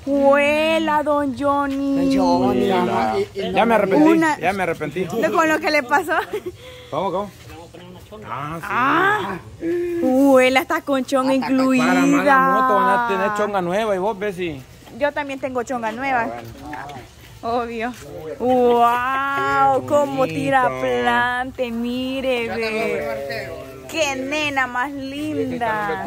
¡Huela, don Johnny! Ya me arrepentí, ya me arrepentí. ¿Con lo que le pasó? ¿Cómo? ¡Huela, está con chonga incluida! Para mala moto van a tener chonga nueva y vos ves si... Yo también tengo chonga nueva. Obvio. ¡Wow! ¡Cómo tira plante! Mire, ve. ¡Qué nena más linda!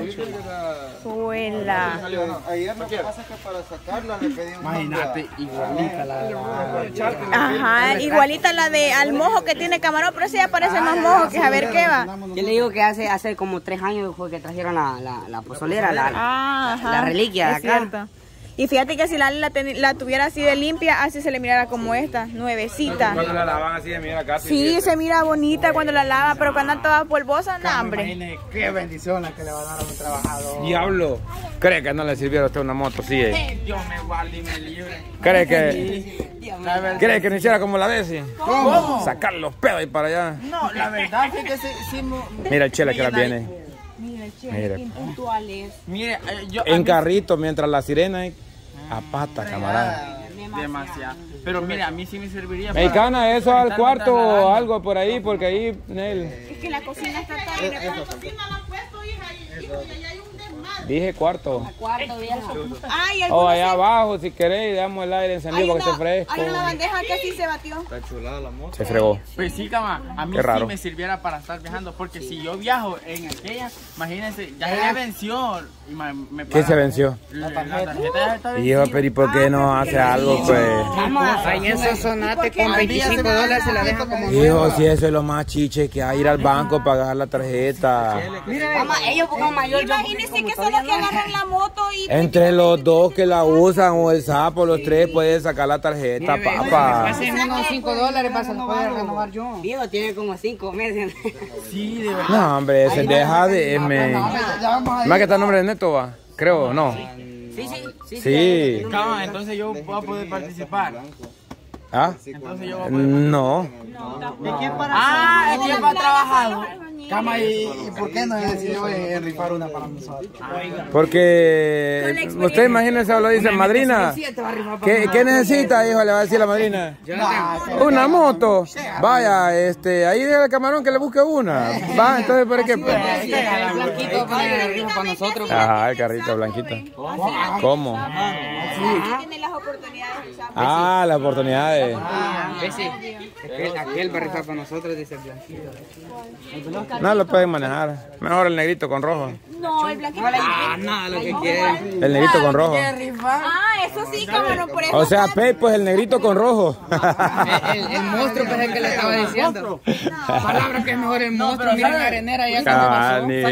¡Huela! Ayer lo que pasa es que para sacarla le pedimos... Imagínate, igualita la... Ajá, igualita la de al mojo que tiene camarón, pero esa ya parece más mojo que a ver qué va. Yo le digo que hace como 3 años fue que trajeron la pozolera, la reliquia de acá. Cierto. Y fíjate que si la tuviera así de limpia, así se le mirara como esta, nuevecita. Cuando la lavan así de mira casi. Sí, se mira bonita cuando la lava, pero cuando anda toda polvosa, no, hombre. Imagínate qué bendición la que le va a dar a un trabajador. Diablo. ¿Cree que no le sirviera a usted una moto? Sí. Yo me guardo y me libre. ¿Cree que no hiciera como la de ese? ¿Cómo? Sacar los pedos ahí para allá. No, la verdad es que sí. Mira el chela que la viene. Mira, impuntuales. Mire, yo... En carrito, mientras la sirena a pata, camarada. Demasiado. Pero mire, a mí sí me serviría Mexicana, eso al cuarto o algo por ahí, porque ahí, Nel. Es que la cocina está toda... La cocina la han puesto, hija, y allá hay un desmadre. Dije cuarto. Cuarto, vieja. Ay, O allá abajo, si queréis, damos el aire encendido para que esté fresco. Hay una bandeja que así se batió. Está chulada la moto. Se fregó. Pues sí, cama, a mí Qué raro. sí me sirviera para estar viajando, porque si yo viajo en aquella, imagínense, ya se venció. Y me ¿Qué se venció? La tarjeta ya está Y yo, pero ¿y por qué no hace algo, pues? Ahí en Sonsonate con $25 se la deja como... Hijo, si eso es lo más chiche que hay, ir al banco, pagar la tarjeta. Mamá, ellos pongan mayor, yo Imagínense que solo que agarran la moto y... Entre los dos que la usan o el sapo, los tres pueden sacar la tarjeta, papá. hacen unos $5 para se los poder renovar yo. Diego tiene como 5 meses. Sí, de verdad. No, hombre, se deja de... Más que está el nombre de Neto, va. Creo, no. Sí. Cama, entonces yo voy a poder participar. ¿Ah? Entonces yo voy a poder... No. es que para trabajar. Cama, ¿y por qué no decidió rifar una para nosotros? Porque usted imagínese, lo dice, madrina, ¿qué necesita, hijo? Le va a decir la madrina. Una moto. Vaya, ahí deja el camarón que le busque una. Va, entonces, ¿por qué? El blanquito para nosotros. Ajá, el carrito blanquito. ¿Cómo? Tiene las oportunidades. Ah, las oportunidades. Aquel va a rifar para nosotros, dice el blanquito. No lo pueden manejar. Mejor el negrito con rojo. No, el blanquito. Nada, lo que quieren. El negrito con rojo. Ah, eso sí, camarón, por eso. O sea, Pei, pues el negrito con rojo. El monstruo, pues el que le estaba diciendo. Palabra que es mejor el monstruo. Miren la arenera ya Cabal,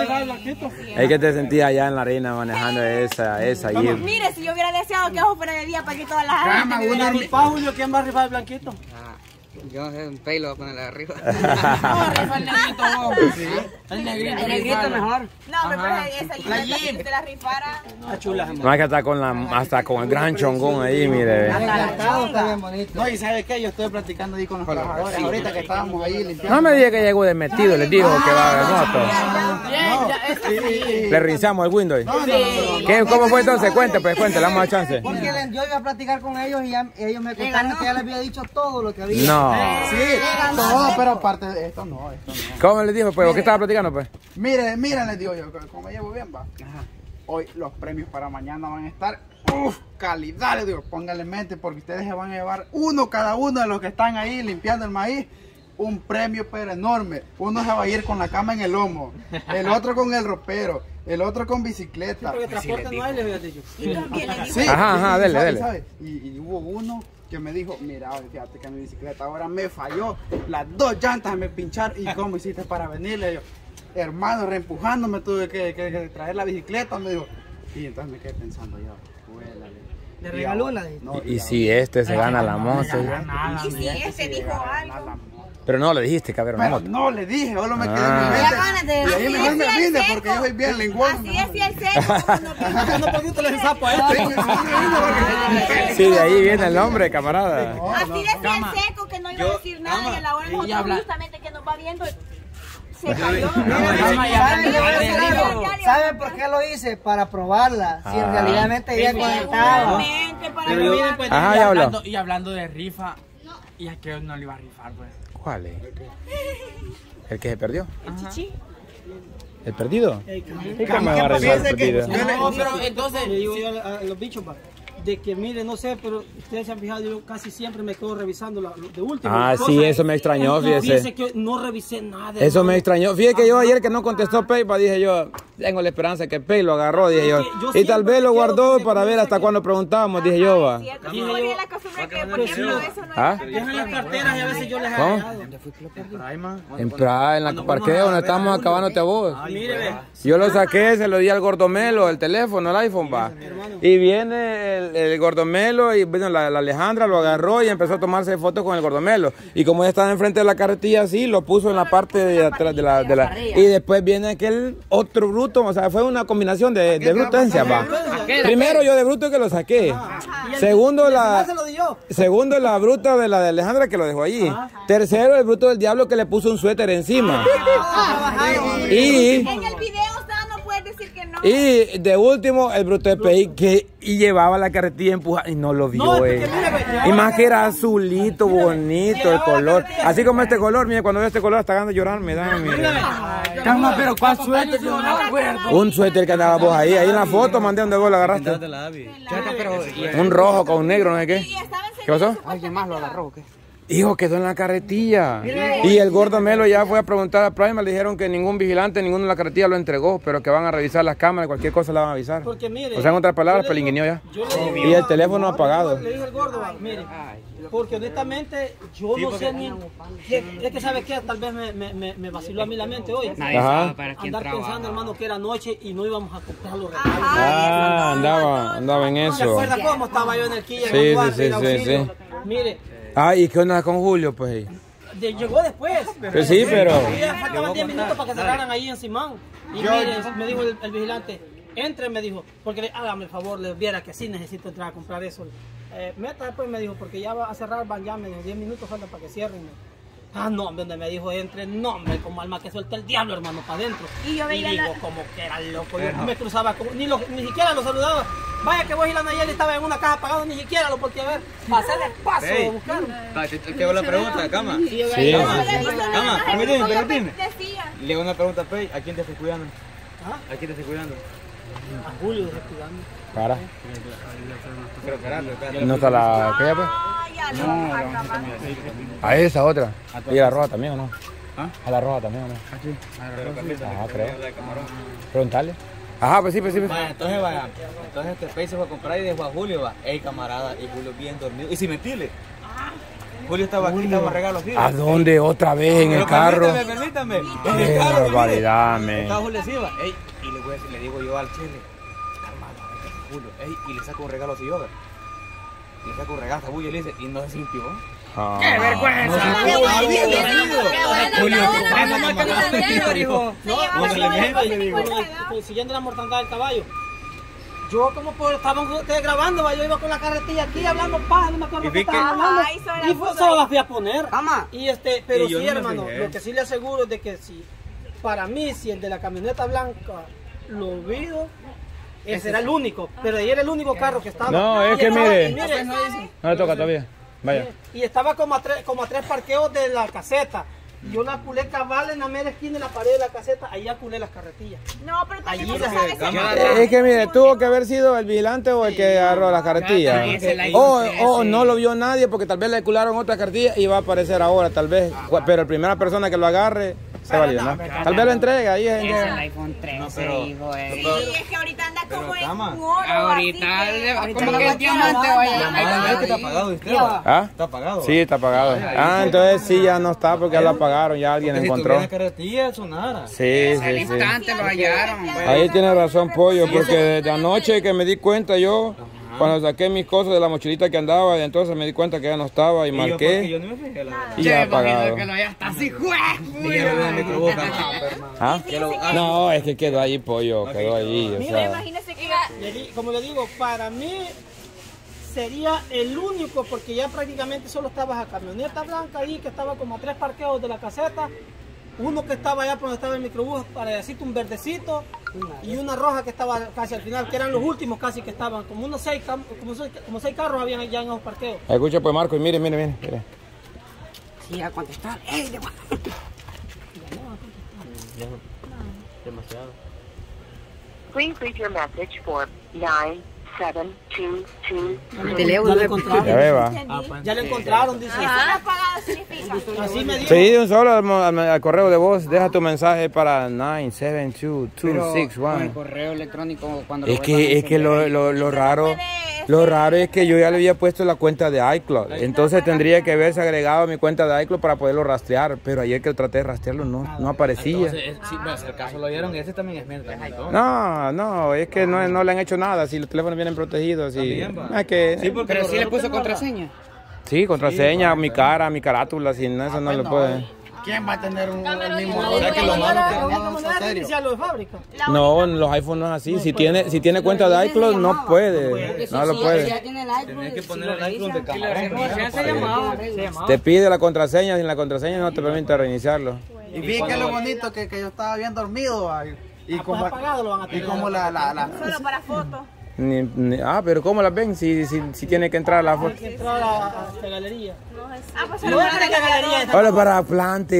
es que te sentías allá en la arena manejando esa allí. Mire, si yo hubiera deseado que ojo fuera de día para que todas las áreas. Julio, ¿quién va a rifar el blanquito? Yo un pay lo voy a poner arriba. El negrito, el negrito mejor. No, pero esa allí te la rifara. Más que hasta con el gran chongón ahí, mire. Está bien bonito. No, y ¿sabe qué? Yo estoy platicando ahí con los trabajadores. Ahorita que estábamos ahí limpiando. No me diga que llegó de metido, les dijo que va a moto. Le rinzamos el window. ¿Cómo fue entonces? Cuente, le damos la chance. Porque yo iba a platicar con ellos y ellos me contaron que ya les había dicho todo lo que había. No. Sí, todo, pero aparte de esto no. ¿Cómo les dijo, pues? ¿O qué estaba platicando, pues? Miren, les digo yo, como llevo bien, va. Hoy los premios para mañana van a estar, calidad, les digo, pónganle mente porque ustedes se van a llevar cada uno de los que están ahí limpiando el maíz, un premio pero enorme. Uno se va a ir con la cama en el lomo, el otro con el ropero, el otro con bicicleta. Porque transporte no hay, le había dicho. Sí, ajá, dele. ¿sabe? Y hubo uno que me dijo, mira, fíjate que mi bicicleta ahora me falló, las 2 llantas me pincharon. ¿Y cómo hiciste para venirle? Yo, hermano, reempujándome tuve que traer la bicicleta, me dijo. Y entonces me quedé pensando yo, ¿le regaló una? ¿Y si se gana la moto? Y si dijo algo. Pero no le dijiste, cabrón, la moto. No le dije, solo me quedé en mi mente. Y ahí mejor me vine porque yo soy bien lenguaje. Así es, el seco. No poquito le sapo a este. Sí, de ahí viene el nombre, camarada. Así decía el seco que no iba a decir nada y a la hora nosotros justamente que nos va viendo. Se cayó. ¿Saben por qué lo hice? Para probarla. Si en realidad ella conectaba. Ajá, ya habló. Y hablando de rifa, y a que no le iba a rifar, pues. ¿Cuál es? ¿El que se perdió? El chichi. ¿El perdido? ¿Cómo me va a rifar el perdido? No, pero entonces, Le digo yo a los bichos, de que mire, no sé, pero ustedes se han fijado, yo casi siempre me quedo revisando lo de último. Ah, sí, eso me extrañó, fíjese. Fíjese que no revisé nada. Eso me extrañó. Fíjese que yo ayer que no contestó PayPal, dije yo, tengo la esperanza que Pay lo agarró, dije yo. Y tal vez lo guardó para ver hasta cuando preguntábamos, dije yo, va. Cierto, sí, ponía la costumbre que, por ejemplo, eso no ¿Ah? Dejan las carteras y a veces yo les he ¿Cómo? dejado. En Prada, en la parqueo, donde estamos acabándote a vos. Mire, ve. Yo lo saqué, se lo di al Gordomelo, el teléfono, el iPhone, va. Y viene el Gordomelo y bueno, la Alejandra lo agarró y empezó a tomarse fotos con el Gordomelo. Y como ella estaba enfrente de la carretilla así, lo puso en la parte de atrás de la... Y después viene aquel otro bruto, o sea, fue una combinación de brutencia, va. Primero yo de bruto que lo saqué. Segundo la bruta de la de Alejandra que lo dejó allí. Tercero el bruto del diablo que le puso un suéter encima. Y... en el video está, no puedes decir que no. Y de último, el bruto de PI que llevaba la carretilla empujada y no lo vio, Y más que era azulito, bonito el color. Así como este color, mire, cuando veo este color hasta ganas de llorar, me da, mire. Calma, pero ¿cuál suéter? Yo no acuerdo. Un suéter que andaba vos ahí en la foto, mandé donde vos lo agarraste. Un rojo con negro, no sé qué. ¿Qué pasó? ¿Alguien más lo agarró o qué? Hijo, quedó en la carretilla. Y el Gordomelo ya fue a preguntar a Prima, le dijeron que ningún vigilante, ninguno de la carretilla lo entregó, pero que van a revisar las cámaras, cualquier cosa la van a avisar. Porque mire, o sea, en otras palabras, pelinguineó ya. Y el teléfono apagado. Le dije al gordo, mire, porque honestamente yo no sé ni... Es que sabe qué, tal vez me vaciló a mí la mente hoy. Ajá. Andar pensando, hermano, que era noche y no íbamos a comprar los regalos. Ah, andaba en ¿Se eso. acuerda cómo estaba yo en el Quilla? Sí. Mire. Ah, ¿y qué onda con Julio, pues? Llegó después. Pues sí, pero... Ya faltaban 10 minutos para que cerraran ahí en Simán. Y mire, me dijo el vigilante, entre, me dijo, porque hágame el favor, le viera que sí necesito entrar a comprar eso. Meta después, me dijo, porque ya va a cerrar, van ya, me dijo, 10 minutos faltan para que cierren. Ah, no, donde me dijo, entre, no, hombre, como alma que suelta el diablo, hermano, para adentro. Y yo veía digo, como que era loco, yo me cruzaba, ni siquiera lo saludaba. Vaya que vos y la Nayeli estaba en una caja pagado, ni siquiera lo porque a ver, pasé despacio a buscar. ¿Qué va la pregunta, Cama? Sí. Cama, permíteme. Le hago una pregunta a Pei, ¿a quién te estoy cuidando? ¿A quién te estoy cuidando? A Julio, estoy cuidando. Para. Pero ¿No está la... ¿Qué pues? A esa otra. ¿Y a la roja también o no? ¿A la roja también o no? Ah, creo. Preguntarle. Ajá, pues sí. Vaya, entonces este Pei se fue a comprar y dejó a Julio, va. Ey, camarada, y Julio bien dormido. Y sin mentirle. Julio estaba aquí, estaba regalos. ¿A dónde? ¿Otra vez en el carro? Permítame. Qué barbaridad, me. Estaba Julio así, va. Ey, y le voy a decir, le digo yo al chile, calmado, Julio, ey, y le saco un regalo así yo, ¿ver? Le saco un regalo a Julio y le dice, y no se sintió. ¡Qué vergüenza! Siguiendo la mortandad del caballo. Yo como estaban ustedes grabando, yo iba con la carretilla aquí hablando paja, no me acuerdo qué estaban hablando. Y solo la fui a poner. Y pero sí, hermano, lo que sí le aseguro es de que si, para mí, si el de la camioneta blanca lo vio, ese era el único. Pero ahí era el único carro que estaba. No, es que mire, no le toca todavía. Vaya. Y estaba como a tres parqueos de la caseta. Yo la culé cabal en la mera esquina de la pared de la caseta, ahí ya culé las carretillas. No, pero también no se sabe es que mire, tuvo que haber sido el vigilante o el que agarró las carretillas. O no lo vio nadie porque tal vez le cularon otra carretilla y va a aparecer ahora, tal vez. Pero la primera persona que lo agarre se va a ir, ¿no? Tal vez lo entrega ahí. Es el iPhone 13, hijo. Sí, es que ahorita anda como en oro. Ahorita, como que el diamante vaya. Está apagado, ¿usted? ¿Ah? Está apagado. Sí, está apagado. Ah, entonces sí, ya no está porque ya lo apagaron, ya alguien encontró. Si la carretilla sonara. Sí. Al instante lo hallaron. Ahí tiene razón, Pollo, porque desde anoche que me di cuenta yo, cuando saqué mis cosas de la mochilita que andaba, y entonces me di cuenta que ya no estaba y marqué. Yo no me fijé, y ya apagado. ¿Ah? No, es que quedó ahí, Pollo, quedó ahí. Mira, imagínese que, como le digo, para mí sería el único, porque ya prácticamente solo estaba esa camioneta blanca ahí, que estaba como a 3 parqueos de la caseta, Uno que estaba allá por donde estaba el microbús, parecito un verdecito, y una roja que estaba casi al final, que eran los últimos casi que estaban, como unos 6 carros habían allá en esos parqueos. Escucha pues Marco, y mire. Sí, a contestar. Demasiado. Please leave your message for 9722. Ya le encontraron, dice. Así me dijo. Sí, de un solo al correo de voz. Deja tu mensaje para 972261. El correo electrónico cuando es que lo raro es que yo ya le había puesto la cuenta de iCloud. Entonces tendría que haberse agregado a mi cuenta de iCloud para poderlo rastrear. Pero ayer que traté de rastrearlo no aparecía. Entonces, si el caso lo dieron, ese también es mierda. No, es que no le han hecho nada. Si los teléfonos vienen protegidos. Pero sí le puso contraseña. Sí, contraseña, mi cara, mi carátula, sin eso no le puede. ¿Quién va a tener el mismo? Iniciarlo de fábrica. No, los iPhones no es así. Si tiene cuenta de iCloud, no puede. No lo puede. Tienes que poner el iCloud de cámara. Te pide la contraseña, sin la contraseña no te permite reiniciarlo. Y fíjate que lo bonito que yo estaba bien dormido. Y como la Solo para fotos. Pero ¿cómo las ven? Si tiene que entrar a la foto. Tiene que entrar a la galería. Pues No, la galería. Hola, para plante.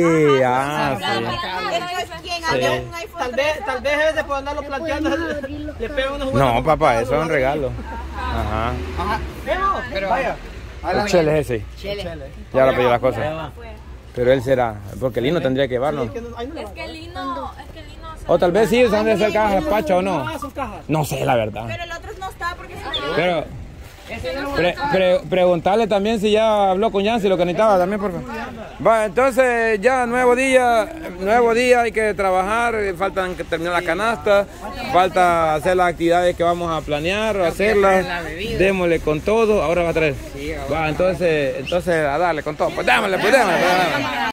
Tal vez es de por andarlo planteando. Le pega unos juguetes. No, papá, eso es un regalo. Ajá. Pero vaya. El Chele es ese. Ya le pedí las cosas. Pero él será, porque Lino tendría que llevarlo. Es que Lino. O tal vez sí, son de hacer cajas, Pacha, o no. No sé, la verdad. Pero el otro no está porque se Pero preguntarle también si ya habló con Yancy lo que necesitaba también, por favor. Va, entonces ya nuevo día, hay que trabajar, faltan que terminar la canasta, falta hacer las actividades que vamos a planear, hacerlas, démosle con todo, ahora va a traer. Va, entonces a darle con todo, pues démosle.